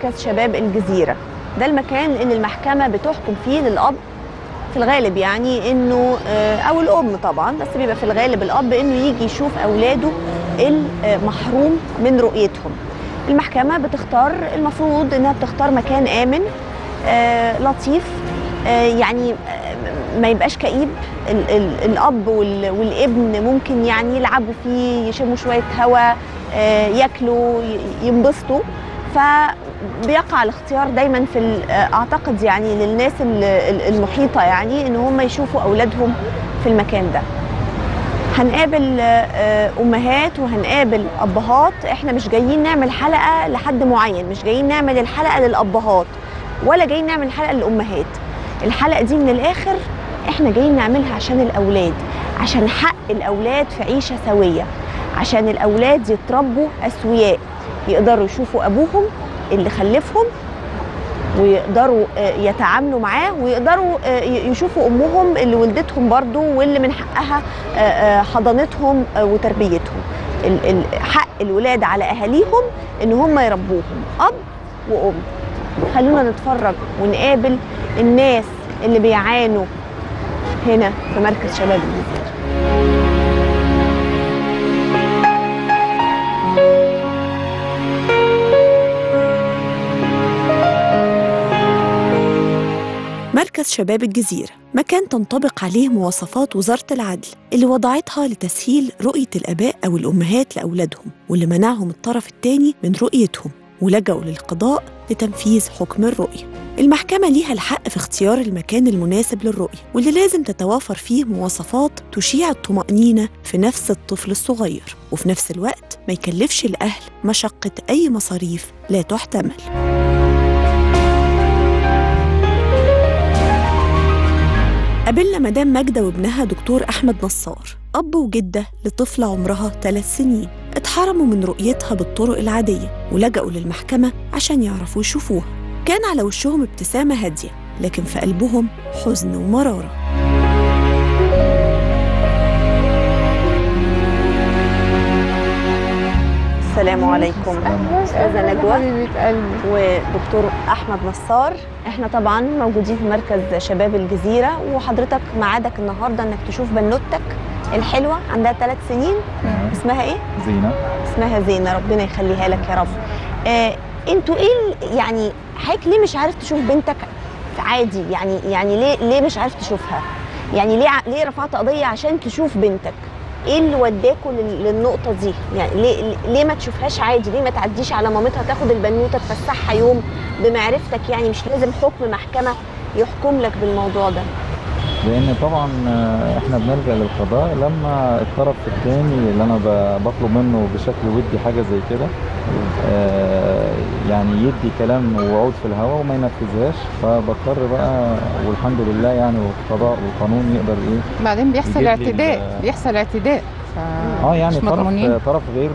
مركز شباب الجزيرة. ده المكان اللي المحكمة بتحكم فيه للأب في الغالب، يعني إنه أو الأم طبعا، بس بيبقى في الغالب الأب، إنه يجي يشوف أولاده المحروم من رؤيتهم. المحكمة بتختار، المفروض إنها بتختار مكان آمن لطيف، يعني ما يبقاش كئيب. الأب والابن ممكن يعني يلعبوا فيه، يشموا شوية هواء، ياكلوا، ينبسطوا. فبيقع الاختيار دايما في أعتقد يعني للناس المحيطة، يعني إن هم يشوفوا أولادهم في المكان ده. هنقابل أمهات وهنقابل أبهات. إحنا مش جايين نعمل حلقة لحد معين، مش جايين نعمل الحلقة للأبهات ولا جايين نعمل حلقة للأمهات. الحلقة دي من الآخر إحنا جايين نعملها عشان الأولاد، عشان حق الأولاد في عيشة سوية، عشان الأولاد يتربوا أسوياء، يقدروا يشوفوا أبوهم اللي خلفهم ويقدروا يتعاملوا معاه، ويقدروا يشوفوا أمهم اللي ولدتهم برضو واللي من حقها حضانتهم وتربيتهم. حق الولاد على أهاليهم إن هم يربوهم أب وأم. خلونا نتفرج ونقابل الناس اللي بيعانوا هنا في مركز شباب الجزيرة. مركز شباب الجزيرة مكان تنطبق عليه مواصفات وزارة العدل اللي وضعتها لتسهيل رؤية الآباء أو الأمهات لأولادهم، واللي منعهم الطرف الثاني من رؤيتهم ولجأوا للقضاء لتنفيذ حكم الرؤية. المحكمة ليها الحق في اختيار المكان المناسب للرؤية، واللي لازم تتوافر فيه مواصفات تشيع الطمأنينة في نفس الطفل الصغير، وفي نفس الوقت ما يكلفش الأهل مشقة أي مصاريف لا تحتمل. قابلنا مدام ماجدة وابنها دكتور أحمد نصار، أب وجدة لطفلة عمرها 3 سنين اتحرموا من رؤيتها بالطرق العادية ولجأوا للمحكمة عشان يعرفوا يشوفوها. كان على وشهم ابتسامة هادية، لكن في قلبهم حزن ومرارة. السلام عليكم. أستاذة نجوى ودكتور أحمد نصار. احنا طبعا موجودين في مركز شباب الجزيرة، وحضرتك معادك النهاردة انك تشوف بنوتك الحلوة عندها 3 سنين. اسمها ايه؟ زينة. اسمها زينة، ربنا يخليها لك يا رب. انتوا ايه يعني حضرتك ليه مش عارف تشوف بنتك عادي؟ يعني ليه مش عارف تشوفها؟ يعني ليه رفعت قضية عشان تشوف بنتك؟ ايه اللي وداكوا للنقطه دي؟ يعني ليه ما تشوفهاش عادي؟ ليه ما تعديش على مامتها تاخد البنوته تفسحها يوم بمعرفتك؟ يعني مش لازم حكم محكمه يحكم لك بالموضوع ده. لان طبعا احنا بنلجأ للقضاء لما الطرف الثاني اللي انا بطلب منه بشكل ودي حاجه زي كده يعني يدي كلام ووعود في الهواء وما ينفذهاش، فبضطر بقى والحمد لله يعني والقضاء والقانون يقدر ايه. بعدين بيحصل اعتداء يعني طرف غير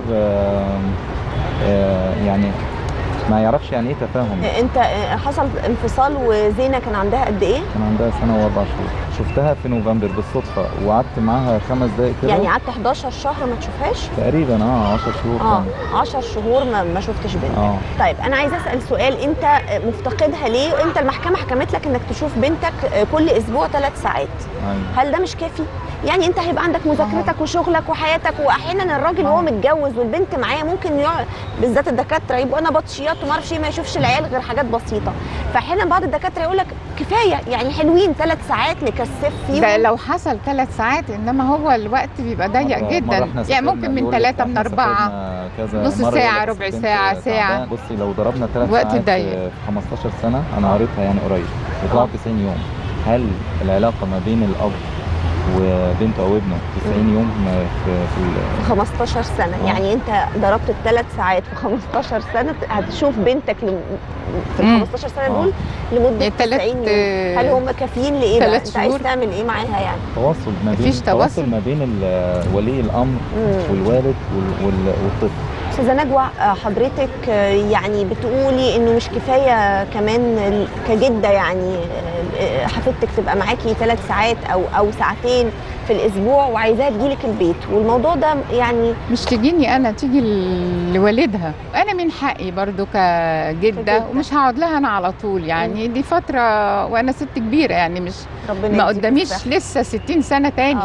يعني ما يعرفش يعني ايه تفاهم. انت حصل انفصال وزينة كان عندها قد ايه؟ كان عندها 1 و4 شهور. شفتها في نوفمبر بالصدفة وقعدت معاها 5 دقايق كده. يعني قعدت 11 شهر ما تشوفهاش؟ تقريبا 10 شهور. 10 شهور ما شفتش بنتك. طيب انا عايزه اسال سؤال، انت مفتقدها ليه؟ وانت المحكمة حكمت لك انك تشوف بنتك كل اسبوع 3 ساعات. هل ده مش كافي؟ يعني انت هيبقى عندك مذاكرتك وشغلك وحياتك، واحيانا الراجل وهو متجوز والبنت معاه ممكن يقعد، بالذات الدكاتره يبقوا انا بطشيات وما اعرفش ايه، ما يشوفش العيال غير حاجات بسيطه. فاحيانا بعض الدكاتره يقول لك كفايه، يعني حلوين 3 ساعات نكثف فيهم. ده لو حصل 3 ساعات، انما هو الوقت بيبقى ضيق جدا. يعني ممكن من 3 من 4 نص ساعه، ربع ساعه، ساعه. بصي لو ضربنا 3 ساعات في 15 سنه، انا قريتها يعني قريب، بيطلعوا 90 يوم. هل العلاقه ما بين الاب وبنته او ابنه 90 يوم في 15 سنه؟ يعني انت ضربت ال3 ساعات في 15 سنه هتشوف بنتك في ال 15 سنه دول لمده 90 يوم. هل هم كافيين لايه بقى؟ انت عايز تعمل ايه معاها يعني؟ تواصل ما بين ولي الامر والوالد والطفل. استاذه نجوى، حضرتك يعني بتقولي انه مش كفايه كمان كجده يعني حفيدتك تبقى معاكي 3 ساعات او ساعتين في الاسبوع وعايزاها تجيلك البيت، والموضوع ده يعني مش تجيني انا، تيجي لوالدها. انا من حقي برضو كجده ومش هقعد لها انا على طول يعني. دي فتره وانا ست كبيره يعني، مش ما قداميش لسه 60 سنه تاني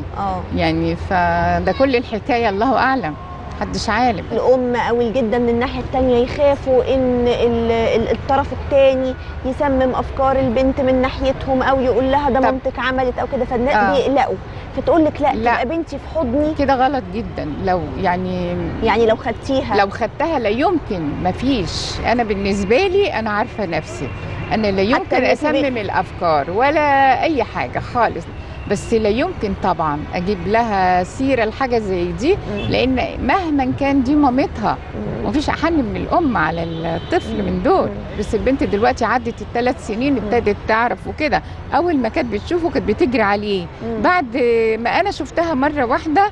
يعني فده كل الحكايه، الله اعلم، محدش عالم. الام او الجده من الناحيه الثانيه يخافوا ان الطرف الثاني يسمم افكار البنت من ناحيتهم، او يقول لها ده مامتك عملت او كده، فالناس بيقلقوا، فتقول لك لا تبقى بنتي في حضني. كده غلط جدا. لو يعني لو خدتها لا يمكن، مفيش. انا بالنسبه لي انا عارفه نفسي، انا لا يمكن اسمم الافكار ولا اي حاجه خالص، بس لا يمكن طبعا اجيب لها سيره لحاجه زي دي، لان مهما كان دي مامتها، مفيش احن من الام على الطفل من دول. بس البنت دلوقتي عدت ال3 سنين ابتدت تعرف وكده. اول ما كانت بتشوفه كانت بتجري عليه. بعد ما انا شفتها مره واحده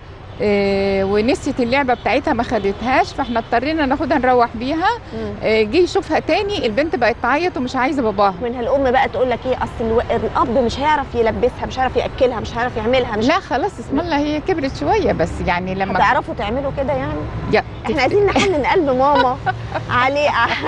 ونسيت اللعبه بتاعتها ما خدتهاش، فاحنا اضطرينا ناخدها نروح بيها. جه يشوفها تاني البنت بقت تعيط ومش عايزه باباها. منها الام بقى تقول لك ايه، اصل الاب مش هيعرف يلبسها، مش هيعرف ياكلها، مش هيعرف يعملها. لا خلاص اسم الله، هي كبرت شويه بس يعني لما هتعرفوا تعملوا كده يعني. احنا عايزين نحنن قلب ماما عليه.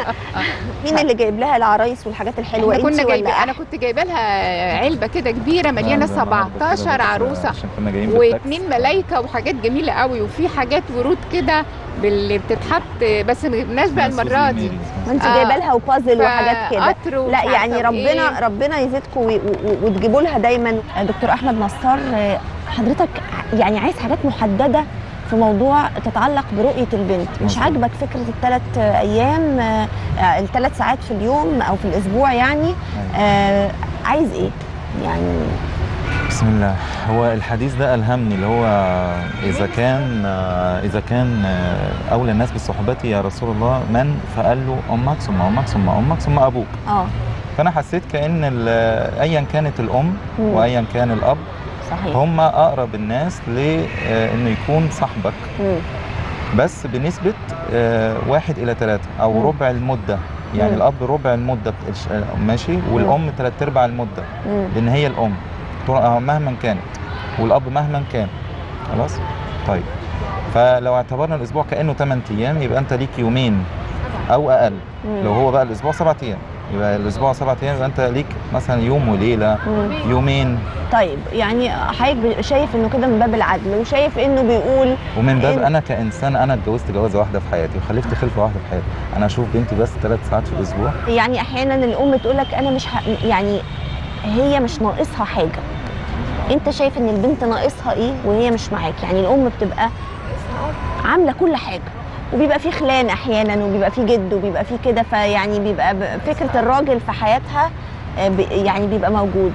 مين اللي جايب لها العرايس والحاجات الحلوه؟ انت ولا انا كنت جايبه لها علبه كده كبيره مليانه 17 عروسه و2 ملايكه وحاجات جميله قوي، وفي حاجات ورود كده اللي بتتحط، بس ما جبناش بقى المره دي. ما انت جايبه لها وبازل وحاجات كده. لا يعني ربنا يزيدكم وتجيبوا لها دايما. دكتور احمد نصار، حضرتك يعني عايز حاجات محدده في موضوع تتعلق برؤيه البنت، مش عاجبك فكره ال3 ايام، ال3 ساعات في اليوم او في الاسبوع يعني. عايز ايه يعني؟ بسم الله. هو الحديث ده ألهمني، اللي هو إذا كان أولى الناس بصحبتي يا رسول الله من، فقال له أمك ثم أمك ثم أمك ثم أبوك. فأنا حسيت كأن أيا كانت الأم وأيا كان الأب صحيح هم أقرب الناس لأنه يكون صاحبك، بس بنسبة 1 إلى 3 أو ربع المدة. يعني الأب ربع المدة ماشي، والأم 3/4 المدة، لأن هي الأم مهما كانت والاب مهما كان. خلاص طيب، فلو اعتبرنا الاسبوع كانه 8 ايام يبقى انت ليك يومين او اقل. لو هو بقى الاسبوع 7 ايام يبقى الاسبوع 7 ايام، يبقى انت ليك مثلا يوم وليله، يومين. طيب يعني حضرتك شايف انه كده من باب العدل، وشايف انه بيقول ومن باب انا كانسان، انا اتجوزت جوازه واحده في حياتي وخلفت خلفه واحده في حياتي، انا اشوف بنتي بس 3 ساعات في الاسبوع؟ يعني احيانا الام تقول لك انا مش يعني هي مش ناقصها حاجه. انت شايف ان البنت ناقصها ايه وهي مش معاك؟ يعني الام بتبقى عامله كل حاجه، وبيبقى في خلان احيانا، وبيبقى في جد، وبيبقى في كده، فيعني بيبقى فكره الراجل في حياتها يعني بيبقى موجود.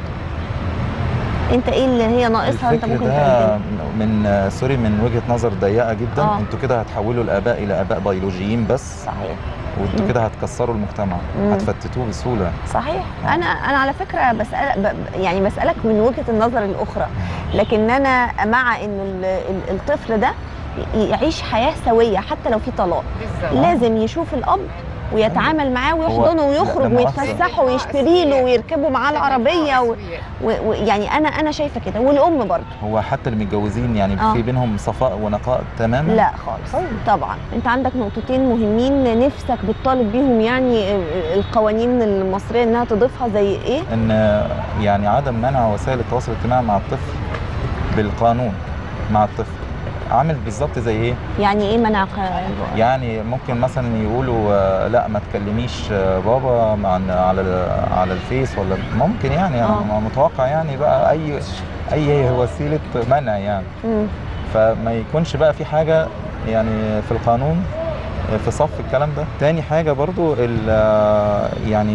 انت ايه اللي هي ناقصها انت ممكن تعمله؟ من سوري، من وجهه نظر ضيقه جدا. انتوا كده هتحولوا الاباء الى اباء بيولوجيين بس. صحيح. وانتوا كده هتكسروا المجتمع، هتفتتوه بسهوله. صحيح. انا على فكره بسالك من وجهه النظر الاخرى، لكن انا مع انه الطفل ده يعيش حياه سويه حتى لو في طلاق. لازم يشوف الاب ويتعامل معاه ويحضنه ويخرج ويتفسحوا ويشتري له ويركبوا معاه العربيه يعني انا شايفه كده، والام برضه. هو حتى اللي متجوزين يعني في بينهم صفاء ونقاء تماما؟ لا خالص. طبعا انت عندك نقطتين مهمين نفسك بتطالب بيهم، يعني القوانين المصريه انها تضيفها، زي ايه؟ ان يعني عدم منع وسائل التواصل الاجتماعي مع الطفل بالقانون مع الطفل. عامل بالظبط زي ايه؟ يعني ايه منع؟ يعني ممكن مثلا يقولوا لا ما تكلميش بابا على الفيس، ولا ممكن يعني انا متوقع يعني بقى اي وسيله منع يعني. فما يكونش بقى في حاجه يعني في القانون في صف الكلام ده. تاني حاجه برضو يعني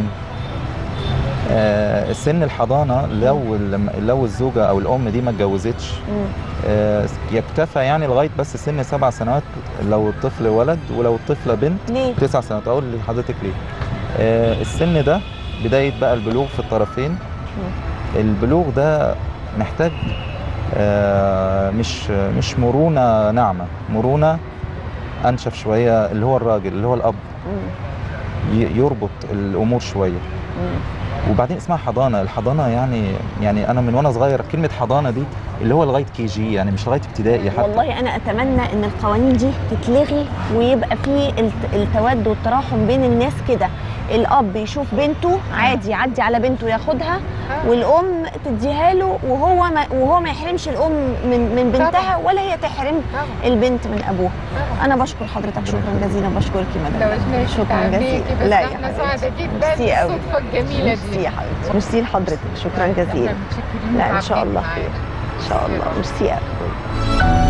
سن الحضانه، لو الزوجه او الام دي ما اتجوزتش يكتفى يعني لغايه بس سن 7 سنوات لو الطفل ولد، ولو الطفله بنت ليه؟ 9 سنوات. اقول لحضرتك ليه. السن ده بدايه بقى البلوغ في الطرفين. البلوغ ده محتاج مش مرونه ناعمه، مرونه انشف شويه، اللي هو الراجل اللي هو الاب يربط الامور شويه. وبعدين اسمها حضانه. الحضانه يعني انا من وانا صغير كلمه حضانه دي اللي هو لغايه KG، يعني مش لغايه ابتدائي حتى. والله انا اتمنى ان القوانين دي تتلغي ويبقى في التود والتراحم بين الناس كده. الاب يشوف بنته عادي يعدي على بنته ياخدها، والام تديها له، وهو ما يحرمش الام من بنتها ولا هي تحرم البنت من ابوها. انا بشكر حضرتك شكرا جزيلا. بشكرك يا مدام. شكرا جزيلا. لا احنا سعداء جدا بالصدفه الجميله دي. ميرسي يا حبيبتي. ميرسي لحضرتك. شكرا جزيلا. لا ان شاء الله خير ان شاء الله. ميرسي قوي.